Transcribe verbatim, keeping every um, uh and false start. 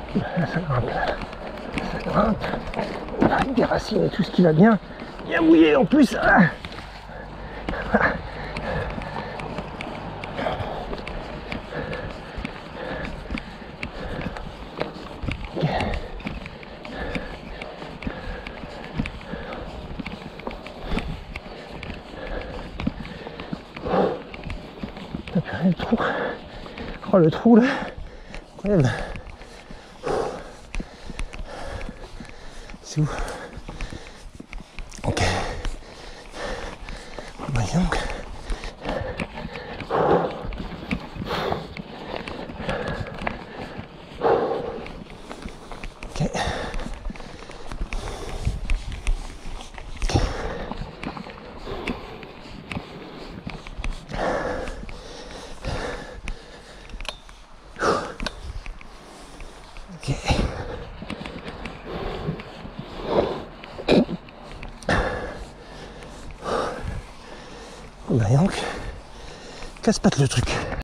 Là, ça grimpe, là. Ça grimpe. On a des racines et tout ce qui va bien. Bien mouillé en plus. Ah. Ah. Okay. Oh, purée, le trou. Oh, le trou là. Incroyable. C'est où? Ok. Bah, donc. Ok. Ok. Bah donc, casse pas le truc.